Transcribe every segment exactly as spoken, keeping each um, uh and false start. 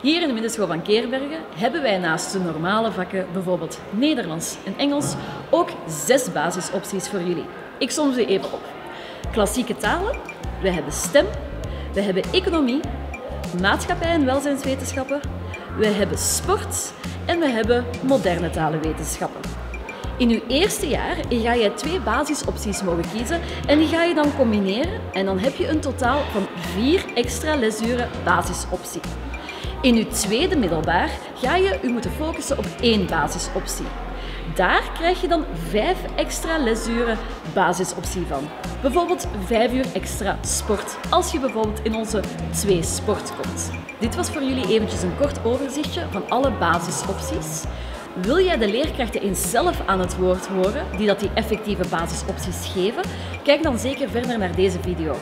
Hier in de Middenschool van Keerbergen hebben wij naast de normale vakken, bijvoorbeeld Nederlands en Engels, ook zes basisopties voor jullie. Ik som ze even op. Klassieke talen, we hebben STEM, we hebben economie, maatschappij- en welzijnswetenschappen, we hebben sport en we hebben moderne talenwetenschappen. In uw eerste jaar ga je twee basisopties mogen kiezen en die ga je dan combineren en dan heb je een totaal van vier extra lesuren basisoptie. In uw tweede middelbaar ga je u moeten focussen op één basisoptie. Daar krijg je dan vijf extra lesuren basisoptie van. Bijvoorbeeld vijf uur extra sport, als je bijvoorbeeld in onze twee sport komt. Dit was voor jullie eventjes een kort overzichtje van alle basisopties. Wil jij de leerkrachten eens zelf aan het woord horen, die dat die effectieve basisopties geven? Kijk dan zeker verder naar deze video.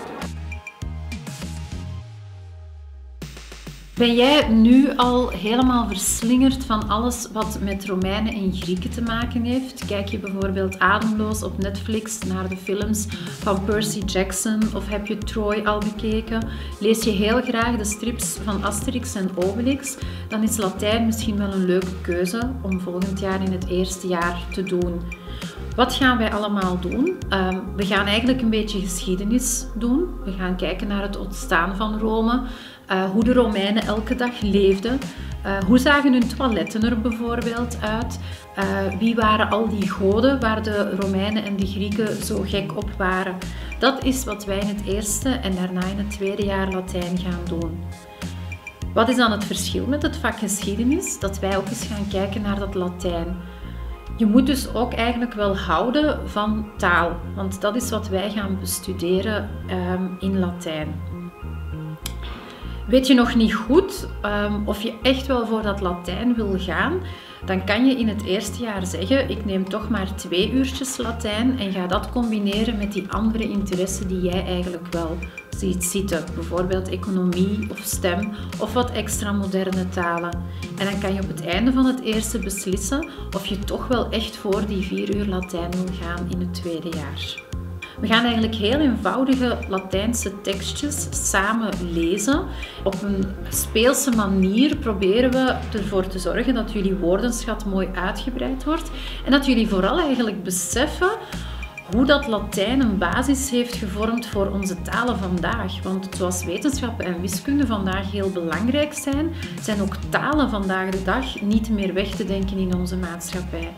Ben jij nu al helemaal verslingerd van alles wat met Romeinen en Grieken te maken heeft? Kijk je bijvoorbeeld ademloos op Netflix naar de films van Percy Jackson of heb je Troy al bekeken? Lees je heel graag de strips van Asterix en Obelix? Dan is Latijn misschien wel een leuke keuze om volgend jaar in het eerste jaar te doen. Wat gaan wij allemaal doen? Um, we gaan eigenlijk een beetje geschiedenis doen. We gaan kijken naar het ontstaan van Rome, uh, hoe de Romeinen elke dag leefden, uh, hoe zagen hun toiletten er bijvoorbeeld uit, uh, wie waren al die goden waar de Romeinen en de Grieken zo gek op waren. Dat is wat wij in het eerste en daarna in het tweede jaar Latijn gaan doen. Wat is dan het verschil met het vak geschiedenis? Dat wij ook eens gaan kijken naar dat Latijn. Je moet dus ook eigenlijk wel houden van taal, want dat is wat wij gaan bestuderen um, in Latijn. Weet je nog niet goed um, of je echt wel voor dat Latijn wil gaan, dan kan je in het eerste jaar zeggen, ik neem toch maar twee uurtjes Latijn en ga dat combineren met die andere interesse die jij eigenlijk wel ziet zitten. Bijvoorbeeld economie of STEM of wat extra moderne talen. En dan kan je op het einde van het eerste beslissen of je toch wel echt voor die vier uur Latijn wil gaan in het tweede jaar. We gaan eigenlijk heel eenvoudige Latijnse tekstjes samen lezen. Op een speelse manier proberen we ervoor te zorgen dat jullie woordenschat mooi uitgebreid wordt en dat jullie vooral eigenlijk beseffen hoe dat Latijn een basis heeft gevormd voor onze talen vandaag. Want zoals wetenschappen en wiskunde vandaag heel belangrijk zijn, zijn ook talen vandaag de dag niet meer weg te denken in onze maatschappij.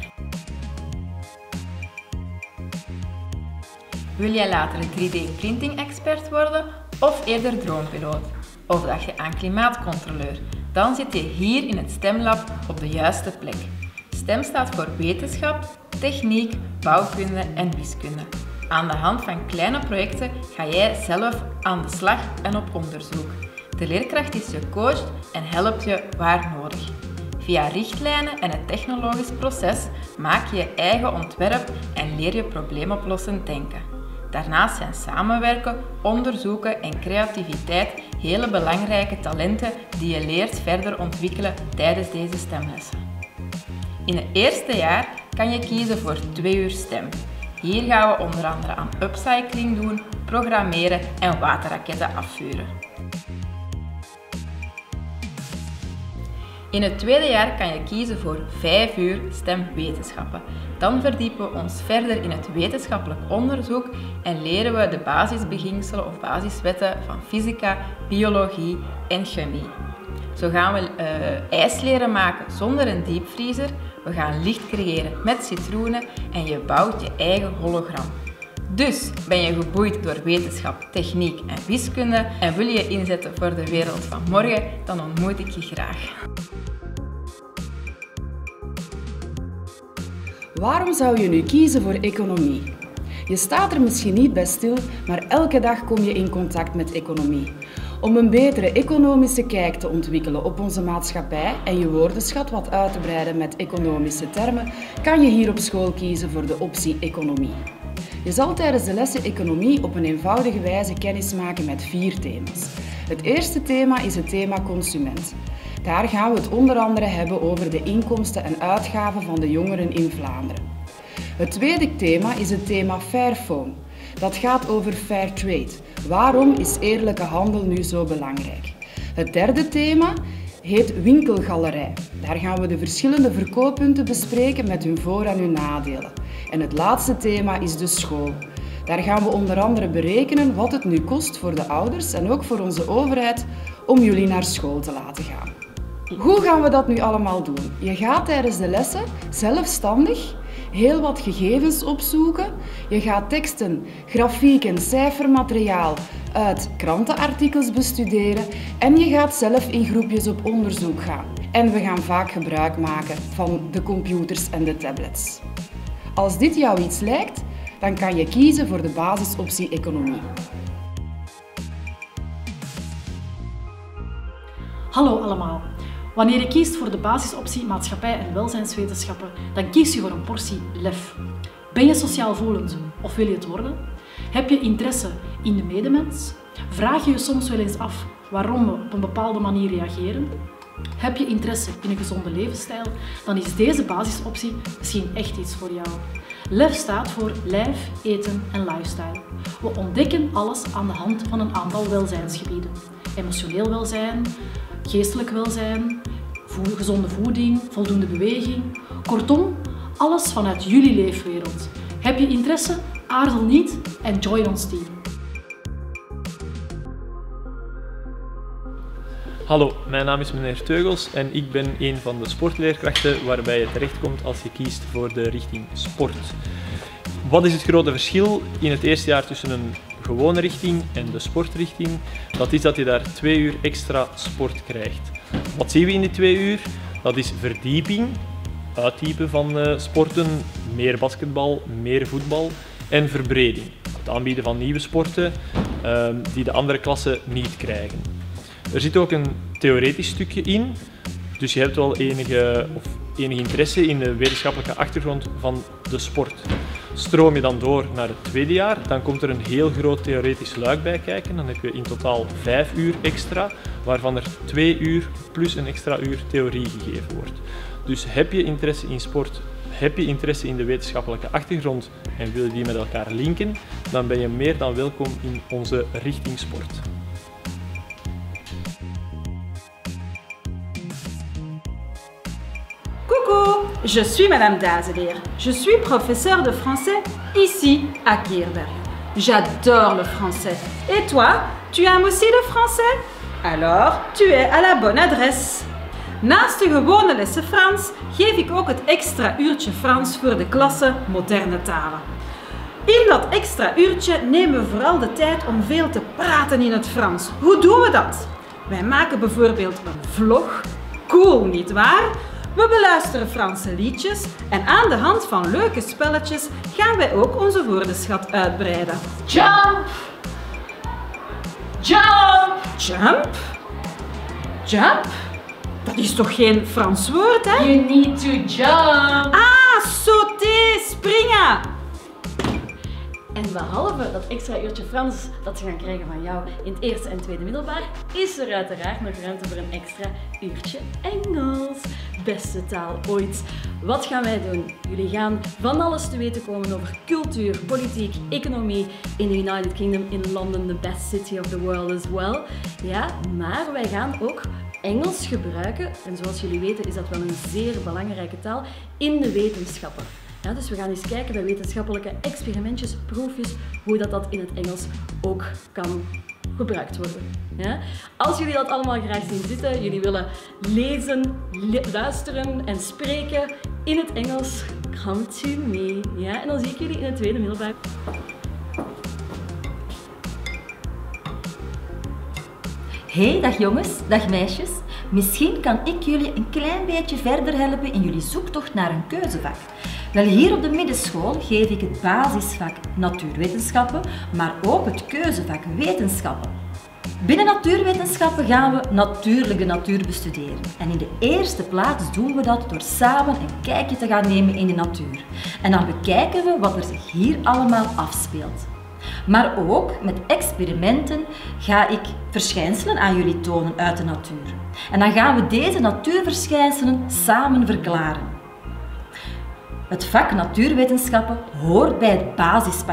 Wil jij later een drie D printing expert worden of eerder droompiloot? Of dacht je aan klimaatcontroleur? Dan zit je hier in het STEM-lab op de juiste plek. STEM staat voor wetenschap, techniek, bouwkunde en wiskunde. Aan de hand van kleine projecten ga jij zelf aan de slag en op onderzoek. De leerkracht is je coach en helpt je waar nodig. Via richtlijnen en het technologisch proces maak je je eigen ontwerp en leer je probleemoplossend denken. Daarnaast zijn samenwerken, onderzoeken en creativiteit hele belangrijke talenten die je leert verder ontwikkelen tijdens deze stemlessen. In het eerste jaar kan je kiezen voor twee uur STEM. Hier gaan we onder andere aan upcycling doen, programmeren en waterraketten afvuren. In het tweede jaar kan je kiezen voor vijf uur STEM-wetenschappen. Dan verdiepen we ons verder in het wetenschappelijk onderzoek en leren we de basisbeginselen of basiswetten van fysica, biologie en chemie. Zo gaan we uh, ijs leren maken zonder een diepvriezer, we gaan licht creëren met citroenen en je bouwt je eigen hologram. Dus ben je geboeid door wetenschap, techniek en wiskunde en wil je je inzetten voor de wereld van morgen, dan ontmoet ik je graag. Waarom zou je nu kiezen voor economie? Je staat er misschien niet bij stil, maar elke dag kom je in contact met economie. Om een betere economische kijk te ontwikkelen op onze maatschappij en je woordenschat wat uit te breiden met economische termen, kan je hier op school kiezen voor de optie economie. Je zal tijdens de lessen economie op een eenvoudige wijze kennis maken met vier thema's. Het eerste thema is het thema consument. Daar gaan we het onder andere hebben over de inkomsten en uitgaven van de jongeren in Vlaanderen. Het tweede thema is het thema Fairphone. Dat gaat over fair trade. Waarom is eerlijke handel nu zo belangrijk? Het derde thema heet Winkelgalerij. Daar gaan we de verschillende verkooppunten bespreken met hun voor- en hun nadelen. En het laatste thema is de school. Daar gaan we onder andere berekenen wat het nu kost voor de ouders en ook voor onze overheid om jullie naar school te laten gaan. Hoe gaan we dat nu allemaal doen? Je gaat tijdens de lessen zelfstandig heel wat gegevens opzoeken. Je gaat teksten, grafieken, cijfermateriaal uit krantenartikels bestuderen en je gaat zelf in groepjes op onderzoek gaan. En we gaan vaak gebruik maken van de computers en de tablets. Als dit jou iets lijkt, dan kan je kiezen voor de basisoptie economie. Hallo allemaal. Wanneer je kiest voor de basisoptie maatschappij en welzijnswetenschappen, dan kies je voor een portie lef. Ben je sociaal voelend of wil je het worden? Heb je interesse in de medemens? Vraag je je soms wel eens af waarom we op een bepaalde manier reageren? Heb je interesse in een gezonde levensstijl? Dan is deze basisoptie misschien echt iets voor jou. Lef staat voor lijf, eten en lifestyle. We ontdekken alles aan de hand van een aantal welzijnsgebieden. Emotioneel welzijn, geestelijk welzijn, vo- gezonde voeding, voldoende beweging. Kortom, alles vanuit jullie leefwereld. Heb je interesse? Aarzel niet en join ons team. Hallo, mijn naam is meneer Teugels en ik ben een van de sportleerkrachten waarbij je terechtkomt als je kiest voor de richting sport. Wat is het grote verschil in het eerste jaar tussen een gewone richting en de sportrichting? Dat is dat je daar twee uur extra sport krijgt. Wat zien we in die twee uur? Dat is verdieping, uitdiepen van uh, sporten, meer basketbal, meer voetbal en verbreding. Het aanbieden van nieuwe sporten uh, die de andere klassen niet krijgen. Er zit ook een theoretisch stukje in, dus je hebt wel enige, of enige interesse in de wetenschappelijke achtergrond van de sport. Stroom je dan door naar het tweede jaar, dan komt er een heel groot theoretisch luik bij kijken. Dan heb je in totaal vijf uur extra, waarvan er twee uur plus een extra uur theorie gegeven wordt. Dus heb je interesse in sport, heb je interesse in de wetenschappelijke achtergrond en wil je die met elkaar linken, dan ben je meer dan welkom in onze richting sport. Coucou, je suis Madame Dazeleer. Je suis professeure de français ici à Keerbergen. J'adore le français. Et toi, tu aimes aussi le français? Alors, tu es à la bonne adresse. Naast de gewone lessen Frans geef ik ook het extra uurtje Frans voor de klasse moderne talen. In dat extra uurtje nemen we vooral de tijd om veel te praten in het Frans. Hoe doen we dat? Wij maken bijvoorbeeld een vlog. Cool, nietwaar? We beluisteren Franse liedjes en aan de hand van leuke spelletjes gaan wij ook onze woordenschat uitbreiden. Jump! Jump! Jump? Jump? Dat is toch geen Frans woord, hè? You need to jump! Ah, sauter, springen! En behalve dat extra uurtje Frans dat ze gaan krijgen van jou in het eerste en tweede middelbaar, is er uiteraard nog ruimte voor een extra uurtje Engels. Beste taal ooit. Wat gaan wij doen? Jullie gaan van alles te weten komen over cultuur, politiek, economie in the United Kingdom, in London, the best city of the world as well. Ja, maar wij gaan ook Engels gebruiken, en zoals jullie weten is dat wel een zeer belangrijke taal, in de wetenschappen. Ja, dus we gaan eens kijken bij wetenschappelijke experimentjes, proefjes, hoe dat, dat in het Engels ook kan gebruikt worden. Ja? Als jullie dat allemaal graag zien zitten, jullie willen lezen, luisteren en spreken in het Engels, come to me. Ja? En dan zie ik jullie in het tweede middelbaar. Hey, dag jongens, dag meisjes. Misschien kan ik jullie een klein beetje verder helpen in jullie zoektocht naar een keuzevak. Wel, hier op de middenschool geef ik het basisvak natuurwetenschappen, maar ook het keuzevak wetenschappen. Binnen natuurwetenschappen gaan we natuurlijk de natuur bestuderen. En in de eerste plaats doen we dat door samen een kijkje te gaan nemen in de natuur. En dan bekijken we wat er zich hier allemaal afspeelt. Maar ook met experimenten ga ik verschijnselen aan jullie tonen uit de natuur. En dan gaan we deze natuurverschijnselen samen verklaren. Het vak natuurwetenschappen hoort bij het basispakket.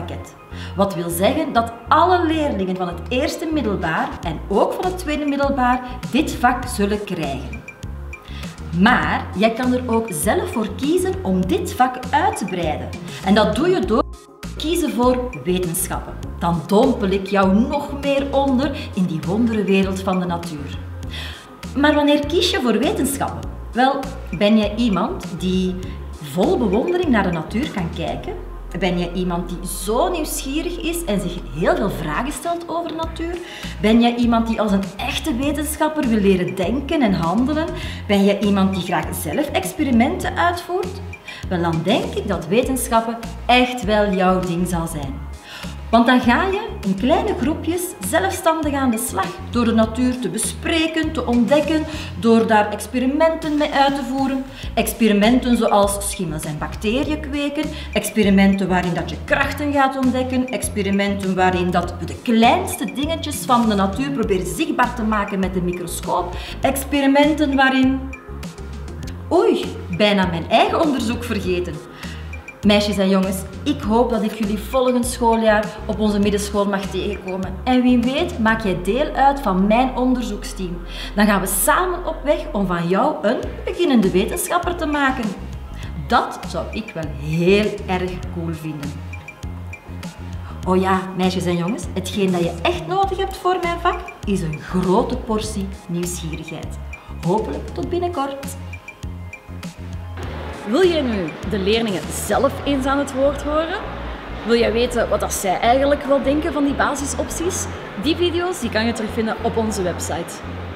Wat wil zeggen dat alle leerlingen van het eerste middelbaar en ook van het tweede middelbaar dit vak zullen krijgen. Maar jij kan er ook zelf voor kiezen om dit vak uit te breiden. En dat doe je door te kiezen voor wetenschappen. Dan dompel ik jou nog meer onder in die wonderenwereld van de natuur. Maar wanneer kies je voor wetenschappen? Wel, ben jij iemand die vol bewondering naar de natuur kan kijken? Ben jij iemand die zo nieuwsgierig is en zich heel veel vragen stelt over de natuur? Ben jij iemand die als een echte wetenschapper wil leren denken en handelen? Ben jij iemand die graag zelf experimenten uitvoert? Wel, dan denk ik dat wetenschappen echt wel jouw ding zal zijn. Want dan ga je in kleine groepjes zelfstandig aan de slag door de natuur te bespreken, te ontdekken, door daar experimenten mee uit te voeren. Experimenten zoals schimmels en bacteriën kweken, experimenten waarin dat je krachten gaat ontdekken, experimenten waarin dat we de kleinste dingetjes van de natuur proberen zichtbaar te maken met de microscoop, experimenten waarin... Oei, bijna mijn eigen onderzoek vergeten. Meisjes en jongens, ik hoop dat ik jullie volgend schooljaar op onze middenschool mag tegenkomen. En wie weet maak jij deel uit van mijn onderzoeksteam. Dan gaan we samen op weg om van jou een beginnende wetenschapper te maken. Dat zou ik wel heel erg cool vinden. Oh ja, meisjes en jongens, hetgeen dat je echt nodig hebt voor mijn vak is een grote portie nieuwsgierigheid. Hopelijk tot binnenkort. Wil jij nu de leerlingen zelf eens aan het woord horen? Wil jij weten wat zij eigenlijk wel denken van die basisopties? Die video's die kan je terugvinden op onze website.